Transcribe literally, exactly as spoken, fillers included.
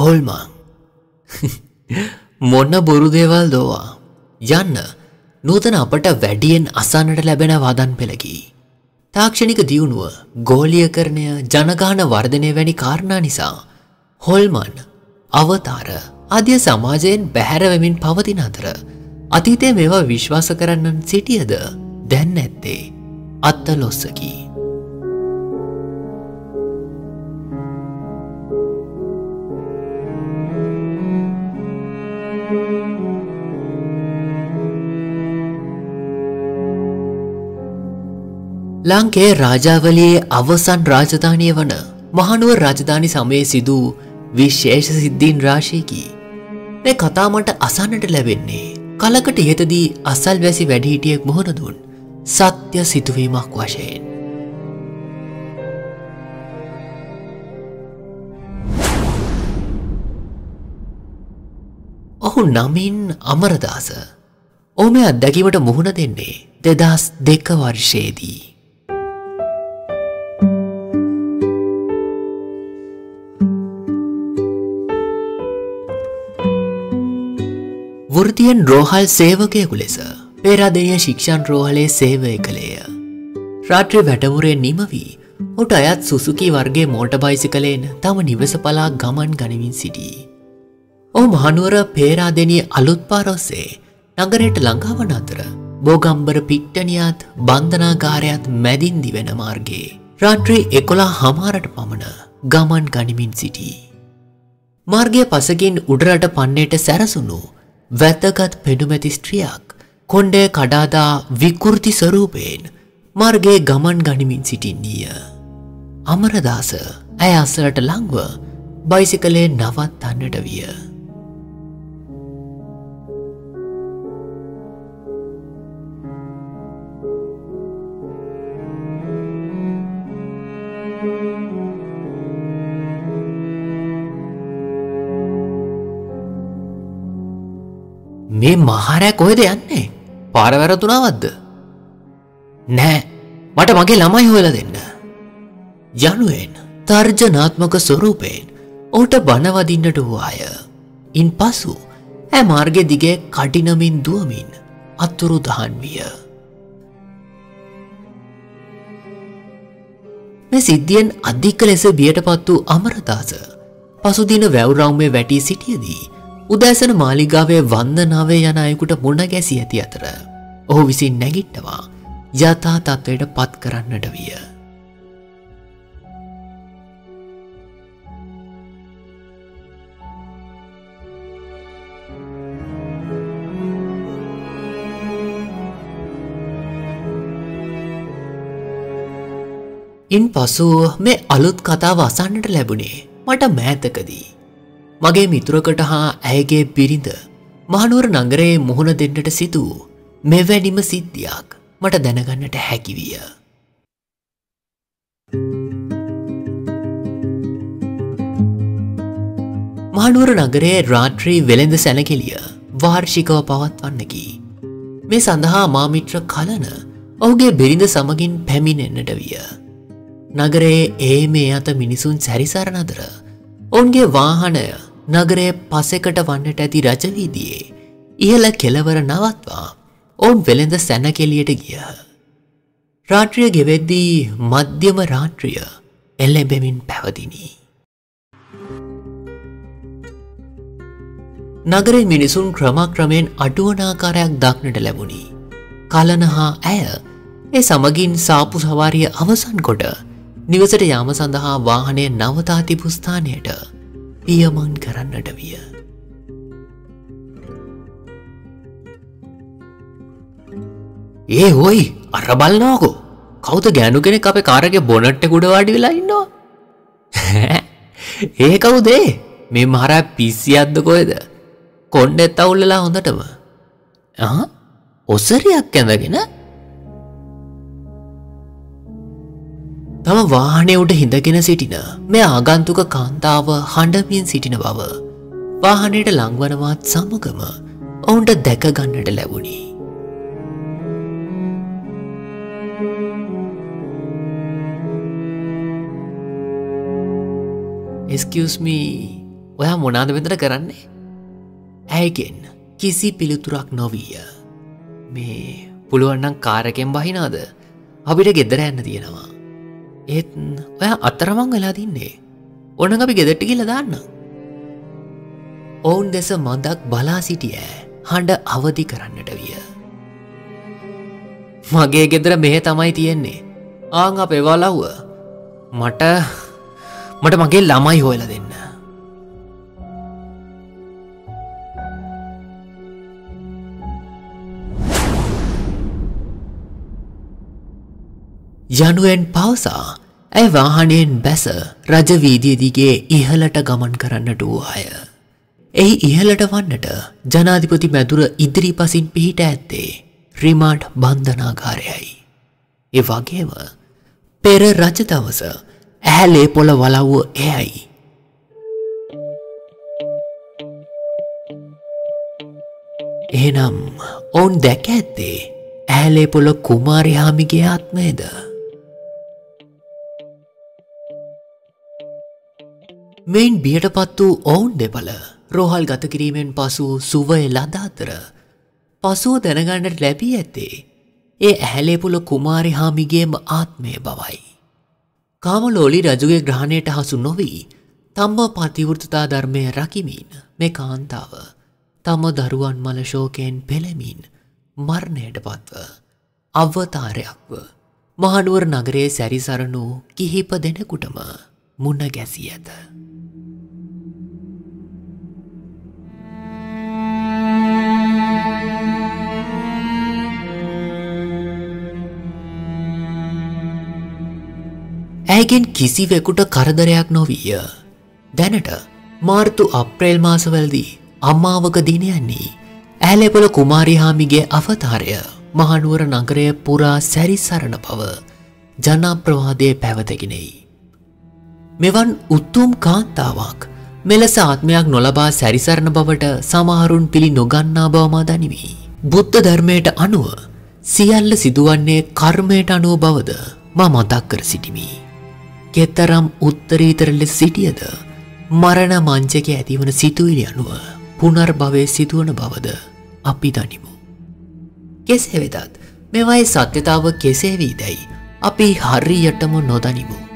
හොල්මන් මොන්න බොරු දේවල් දෝවා යන්න නූතන අපට වැඩියෙන් අසන්නට ලැබෙන වදන් පෙළකි. තාක්ෂණික දියුණුව, ගෝලීයකරණය, ජනගහන වර්ධනය වැනි කාරණා නිසා හොල්මන් අවතාර ආදී සමාජයෙන් බැහැර වෙමින් පවතින අතර අතීතයේ මේවා විශ්වාස කරන්නන් සිටියද දැන් නැත්තේ අත්ලොස්සකි. ලංකේ රාජාවලියේ අවසන් රාජධානිය වන මහනුවර රාජධානි සමයේ සිදු විශේෂ සිද්ධීන් රාශියකි. මේ කතා මට අසන්නට ලැබෙන්නේ කලකට ඉහතදී අසල්වැසි වැඩිහිටියෙක් මුහුණ දුන් සත්‍ය සිදුවීමක් වශයෙන්. ඔහු නමින් අමරදාස. ඔහු මේ අත්දැකීමට මුහුණ දෙන්නේ දෙදහස් දෙක වර්ෂයේදී. වෘතියෙන් රෝහල් සේවකයෙකු ලෙස පේරාදෙණිය ශික්ෂන් රෝහලේ සේවය කළේය. රාත්‍රී වැඩමුරේ නිම වී ඔහුට අයත් සුසුකි වර්ගයේ මෝටර් බයිසිකලයෙන් තම නිවස පලා ගමන් ගනිමින් සිටී. ඔහු මහනුවර පේරාදෙණිය අලුත් පාර ඔස්සේ නගරයට ළඟා වන අතර බෝගම්බර පිට්ටනියත් බන්ධනාගාරයත් මැදින් දිවෙන මාර්ගයේ රාත්‍රී එකොළහ හමාරට පමණ ගමන් ගනිමින් සිටී. මාර්ගයේ පසකින් උඩරට පන්නේට සැරසුණු වැදගත් පෙනුමැති ස්ත්‍රියක් කොණ්ඩය කඩාදා විකෘති ස්වරූපයෙන් මාර්ගයේ ගමන් ගනිමින් සිටින්නීය. අමරදාස ඇය අසලට ලංව බයිසිකලේ නවත්තන්නට විය. මේ මහරෑ කොහෙද යන්නේ? පාර වැරදුනාවද්ද? නෑ, මට මගේ ළමයි හොයලා දෙන්න. යනුවෙන් තර්ජනාත්මක ස්වරූපයෙන් ඔහුට බණ වදින්නට වූාය. ඉන්පසු ඇය මාර්ගය දිගේ කඩිනමින් දුවමින් අතුරුදහන් විය. මේ සිද්ධියෙන් අධික ලෙස බියටපත් වූ අමරදාස පසුදින වැව් රවුමේ වැටී සිටියදී උදෑසන මාලිගාවේ වන්දනාවේ යන අයෙකුට මුණ ගැසී ඇති අතර ඔහු විසින් නැගිට්ටවා යථා තත්වයට පත් කරන්නට විය. ඉන් පසු මේ අලුත් කතාව අසන්නට ලැබුණේ මට මෑතකදී. මගේ මිතුරකට හා ඇයගේ බිරිඳ මහනුවර නගරයේ මුහුණ දෙන්නට සිදු මෙවැනිම සිද්ධියක් මට දැනගන්නට හැකි විය. මහනුවර නගරයේ රාත්‍රී වෙළෙඳ සැලකිලිය වාර්ෂිකව පවත්වන්නකි. මේ සඳහා මාමිත්‍ර කලන ඔහුගේ බිරිඳ සමගින් පැමිණෙන්නට විය. නගරයේ ඒ මේ අත මිනිසුන් සැරිසරන අතර ඔවුන්ගේ වාහනය නගරයේ පසෙකට වන්නට ඇති රජවීදියේ ඉහළ කෙළවර නවත්වා ඔවුන් වෙළෙඳ සැනකෙළියට ගියහ. රාත්‍රිය ගෙවෙද්දී මධ්‍යම රාත්‍රිය එළඹෙමින් පැවතිනි. නගරේ මිනිසුන් ක්‍රමක්‍රමයෙන් අඩුවන ආකාරයක් දක්නට ලැබුණි. කලන හා ඇය ඒ සමගින් සාපු සවාරිය අවසන් කොට නිවසට යාම සඳහා වාහනය නවතා තිබූ ස්ථානයට පියමන් කරන්නට විය. ඒ හොයි අර බලනකො කවුද ගෑනු කෙනෙක් අපේ කාරගේ බොනට් එක උඩ වාඩි වෙලා ඉන්නවා? ඒ කවුද? මේ මහරා පිස්සියක්ද කොහෙද? කොණ්ඩෙත් අවුල්ලලා හොඳටම. ආ ඔසරියක් ඇඳගෙන තම වාහනය උඩ හිඳගෙන සිටින මේ ආගන්තුක කාන්තාව හඬමින් සිටින බව වාහනයට ලංවනවත් සමගම ඔවුන්ට දැක ගන්නට ලැබුණි. Excuse me, ඔයා මොනවාද මෙතන කරන්නේ? ඇයගෙන් කිසි පිළිතුරක් නොවිය. මේ පුළුවන් නම් කාර් එකෙන් බහිනාද? අපිට ගෙදර යන්න තියෙනවා. ඒත් ඔයා අතරමං වෙලා තින්නේ. ඕනනම් අපි ගෙදරට ගිහලා දාන්න. ඔවුන් දෙස මඳක් බලා සිටිය හඬ අවදි කරන්නට විය. මගේ ගෙදර මෙහෙ තමයි තියෙන්නේ. ආන් අපේ වලව්ව. මට මට මගේ ළමයි හොයලා දෙන්න. යනුවෙන් පවසා ඇය වාහනයෙන් බැස රජ වීදිය දිගේ ඉහළට ගමන් කරන්නට වූවාය. එහි ඉහළට වන්නට ජනාධිපති මැදුර ඉදිරිපසින් පිහිට ඇත්තේ රිමාන්ඩ් බන්ධනාගාරයයි. ඒ වගේම පෙර රජ දවස ඇහැලේ පොළ වලව්ව එයයි. එහෙනම් ඔවුන් දැක ඇත්තේ ඇහැලේ පොළ කුමාරි හාමිගේ ආත්මයද? මෙයින් බියටපත් වූ ඔවුන් දෙපළ රෝහල් ගත කිරීමෙන් පසු සුවය ලද අතර පසුව දැනගන්නට ලැබී ඇත්තේ ඒ ඇහැලේපුල කුමාරි හාමිගේම ආත්මය බවයි. කාමලෝලි රජුගේ ග්‍රහණයට හසු නොවී තම පතිවෘතතා ධර්මය රකිමින් මේ කාන්තාව තම දරුවන් මල ශෝකයෙන් පෙළෙමින් මරණයට පත්ව අවතාරයක්ව මහනුවර නගරයේ සැරිසරණු කිහිප දෙනෙකුටම මුණ ගැසී ඇත. ඇයගෙන් කිසිවෙකුට කරදරයක් නොවිය. දැනට මාර්තු අප්‍රේල් මාසවලදී අම්මාවක දිනයන්නේ ඇහැලේපොළ කුමාරි හාමිගේ අවතාරය මහනුවර නගරය පුරා සැරිසරන බව ජනප්‍රවාදයේ පැවතගෙනයි. මෙවන් උතුම් කාන්තාවක් මෙලෙස ආත්මයක් නොලබා සැරිසරන බවට සමහරුන් පිළි නොගන්නා බව මා දනිමි. බුද්ධ ධර්මයට අනුව සියල්ල සිදුවන්නේ කර්මයට අනුව බවද මා මතක් කර සිටිමි. කෙතරම් උත්තරීතර ලෙස සිටියද මරණ මංචකයේ ඇතිවන සිතුවිලි අනුව පුනර්භවයේ සිදුවන බවද අපි දනිමු. කෙසේ වෙතත් මෙවයි සත්‍යතාව කෙසේ වීදැයි අපි හරියටම නොදනිමු.